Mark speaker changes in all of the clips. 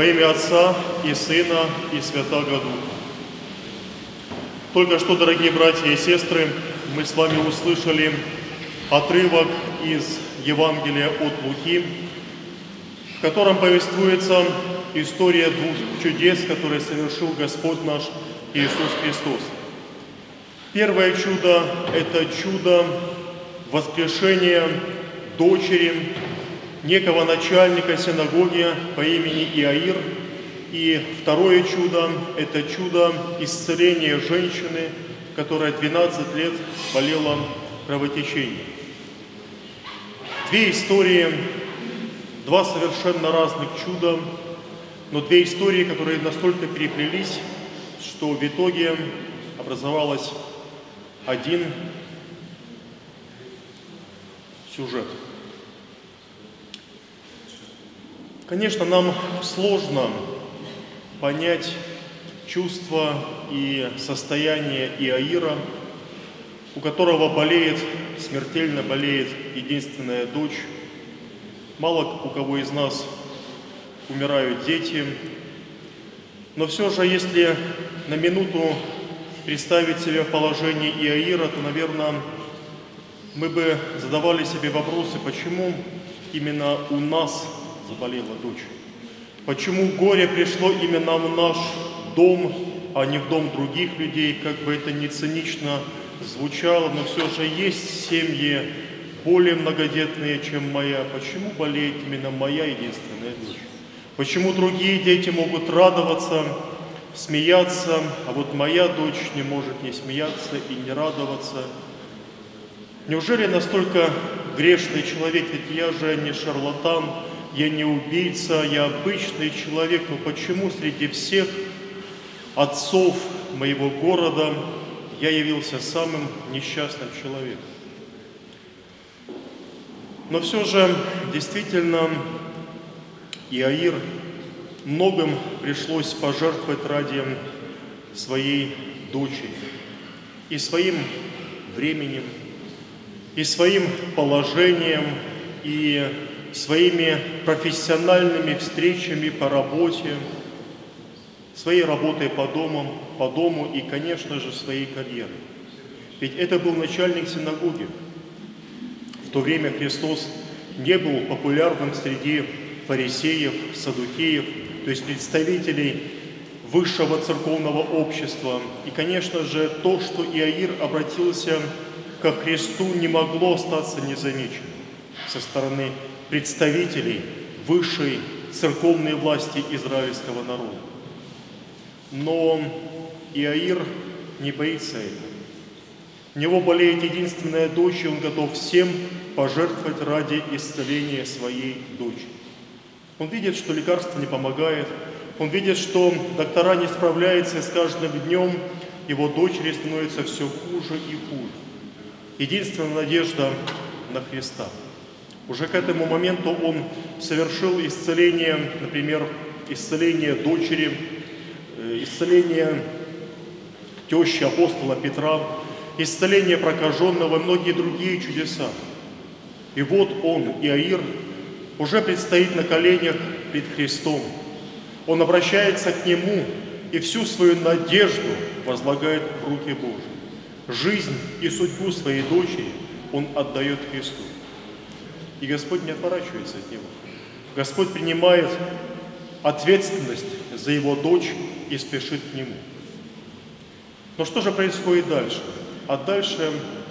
Speaker 1: Во имя Отца и Сына и Святаго Духа. Только что, дорогие братья и сестры, мы с вами услышали отрывок из Евангелия от Луки, в котором повествуется история двух чудес, которые совершил Господь наш Иисус Христос. Первое чудо – это чудо воскрешения дочери некого начальника синагоги по имени Иаир. И второе чудо – это чудо исцеления женщины, которая 12 лет болела кровотечением. Две истории, два совершенно разных чуда, но две истории, которые настолько переплелись, что в итоге образовалось один сюжет. Конечно, нам сложно понять чувства и состояние Иаира, у которого смертельно болеет единственная дочь. Мало у кого из нас умирают дети, но все же, если на минуту представить себе в положении Иаира, то, наверное, мы бы задавали себе вопросы, почему именно у нас заболела дочь. Почему горе пришло именно в наш дом, а не в дом других людей, как бы это ни цинично звучало, но все же есть семьи более многодетные, чем моя. Почему болеет именно моя единственная дочь? Почему другие дети могут радоваться, смеяться, а вот моя дочь не может не смеяться и не радоваться? Неужели настолько грешный человек? Ведь я же не шарлатан, я не убийца, я обычный человек, но почему среди всех отцов моего города я явился самым несчастным человеком? Но все же, действительно, Иаир многим пришлось пожертвовать ради своей дочери, и своим временем, и своим положением, и своими профессиональными встречами по работе, своей работой по дому и, конечно же, своей карьерой. Ведь это был начальник синагоги. В то время Христос не был популярным среди фарисеев, саддукеев, то есть представителей высшего церковного общества. И, конечно же, то, что Иаир обратился ко Христу, не могло остаться незамеченным со стороны представителей высшей церковной власти израильского народа. Но Иаир не боится этого. У него болеет единственная дочь, и он готов всем пожертвовать ради исцеления своей дочери. Он видит, что лекарство не помогает, он видит, что доктора не справляются, и с каждым днем его дочери становится все хуже и хуже. Единственная надежда на Христа. Уже к этому моменту он совершил исцеление, например, исцеление дочери, исцеление тещи апостола Петра, исцеление прокаженного и многие другие чудеса. И вот он, Иаир, уже предстоит на коленях пред Христом. Он обращается к Нему и всю свою надежду возлагает в руки Божьи. Жизнь и судьбу своей дочери он отдает Христу. И Господь не отворачивается от него. Господь принимает ответственность за его дочь и спешит к нему. Но что же происходит дальше? А дальше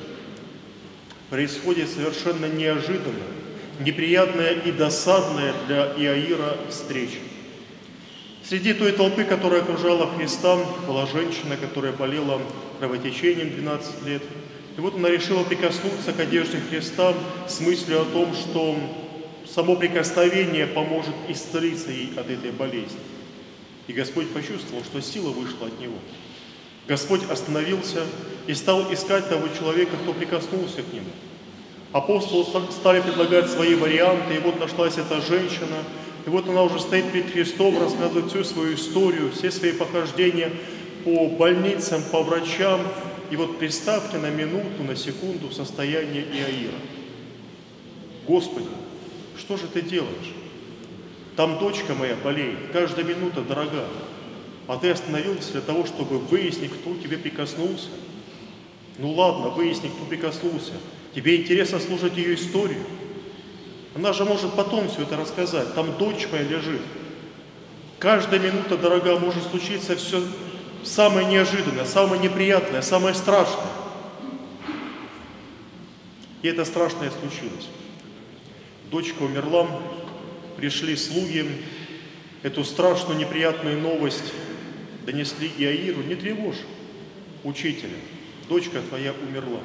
Speaker 1: происходит совершенно неожиданная, неприятная и досадная для Иаира встреча. Среди той толпы, которая окружала Христа, была женщина, которая болела кровотечением 12 лет. И вот она решила прикоснуться к одежде Христа с мыслью о том, что само прикосновение поможет исцелиться ей от этой болезни. И Господь почувствовал, что сила вышла от Него. Господь остановился и стал искать того человека, кто прикоснулся к Нему. Апостолы стали предлагать свои варианты, и вот нашлась эта женщина, и вот она уже стоит перед Христом, рассказывает всю свою историю, все свои похождения по больницам, по врачам. И вот представьте на минуту, на секунду состояние Иаира. Господи, что же ты делаешь? Там дочка моя болеет, каждая минута дорога. А ты остановился для того, чтобы выяснить, кто к тебе прикоснулся. Ну ладно, выясни, кто прикоснулся. Тебе интересно слушать ее историю. Она же может потом все это рассказать. Там дочь моя лежит. Каждая минута дорога, может случиться все самое неожиданное, самое неприятное, самое страшное. И это страшное случилось. Дочка умерла, пришли слуги, эту страшную неприятную новость донесли Иаиру. Не тревожь учителя, дочка твоя умерла.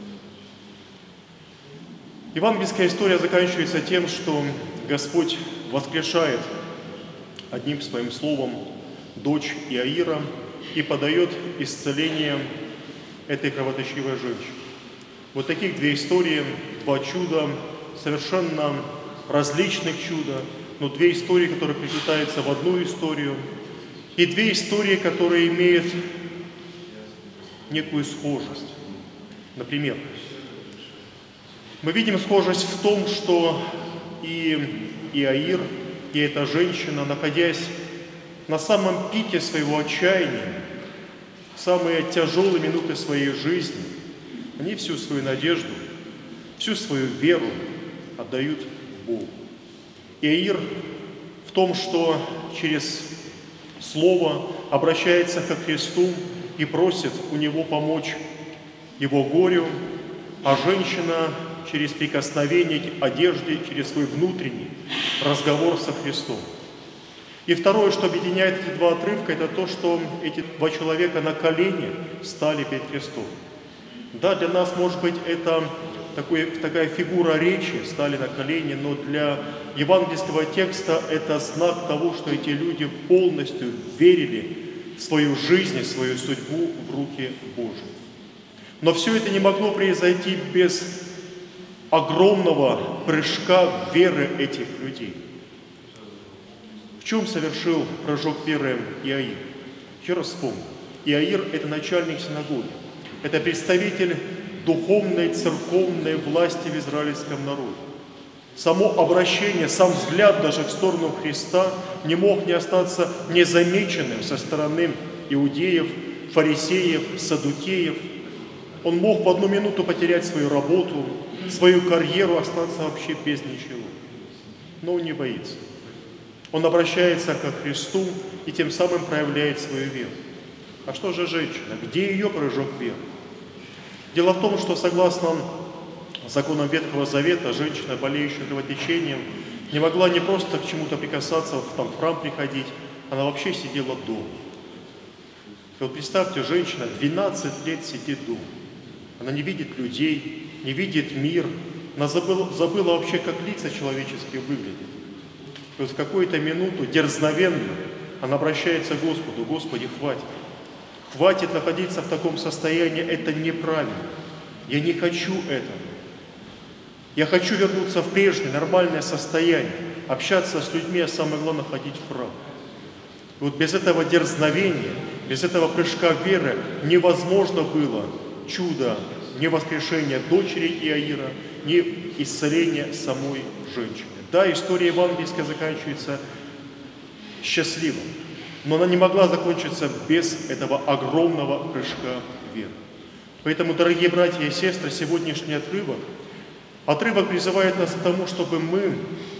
Speaker 1: Евангельская история заканчивается тем, что Господь воскрешает одним своим словом дочь Иаира и подает исцеление этой кровоточивой женщине. Вот таких две истории, два чуда, совершенно различных чуда, но две истории, которые приплетаются в одну историю, и две истории, которые имеют некую схожесть. Например, мы видим схожесть в том, что и Иаир, и эта женщина, находясь на самом пике своего отчаяния, в самые тяжелые минуты своей жизни, они всю свою надежду, всю свою веру отдают Богу. Иаир в том, что через Слово обращается ко Христу и просит у Него помочь его горю, а женщина через прикосновение к одежде, через свой внутренний разговор со Христом. И второе, что объединяет эти два отрывка, это то, что эти два человека на колени стали перед Христом. Да, для нас, может быть, это такая фигура речи, стали на колени, но для евангельского текста это знак того, что эти люди полностью верили свою жизнь, свою судьбу в руки Божьи. Но все это не могло произойти без огромного прыжка веры этих людей. В чем совершил прыжок веры Иаир? Еще раз вспомню. Иаир – это начальник синагоги. Это представитель духовной, церковной власти в израильском народе. Само обращение, сам взгляд даже в сторону Христа не мог не остаться незамеченным со стороны иудеев, фарисеев, саддукеев. Он мог в одну минуту потерять свою работу, свою карьеру, остаться вообще без ничего. Но он не боится. Он обращается ко Христу и тем самым проявляет свою веру. А что же женщина? Где ее прыжок веры? Дело в том, что согласно законам Ветхого Завета, женщина, болеющая кровотечением, не могла не просто к чему-то прикасаться, в храм приходить, она вообще сидела дома. И вот представьте, женщина 12 лет сидит дома. Она не видит людей, не видит мир, она забыла вообще, как лица человеческие выглядят. И вот в какую-то минуту дерзновенно она обращается к Господу: Господи, хватит. Хватит находиться в таком состоянии, это неправильно. Я не хочу этого. Я хочу вернуться в прежнее, нормальное состояние, общаться с людьми, а самое главное, ходить в храм. И вот без этого дерзновения, без этого прыжка веры невозможно было чудо, ни воскрешение дочери Иаира, ни исцеление самой женщины. Да, история евангельская заканчивается счастливо, но она не могла закончиться без этого огромного прыжка веры. Поэтому, дорогие братья и сестры, сегодняшний отрывок призывает нас к тому, чтобы мы,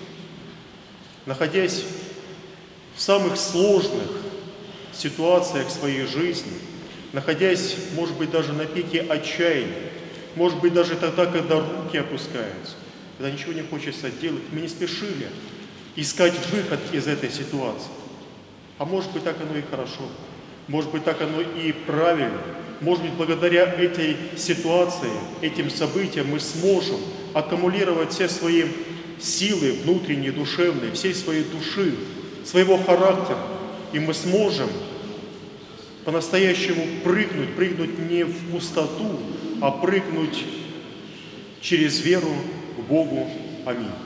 Speaker 1: находясь в самых сложных ситуациях своей жизни, находясь, может быть, даже на пике отчаяния, может быть, даже тогда, когда руки опускаются, когда ничего не хочется делать, мы не спешили искать выход из этой ситуации. А может быть, так оно и хорошо, может быть, так оно и правильно. Может быть, благодаря этой ситуации, этим событиям мы сможем аккумулировать все свои силы внутренние, душевные, всей своей души, своего характера, и мы сможем по-настоящему прыгнуть не в пустоту, а прыгнуть через веру к Богу. Аминь.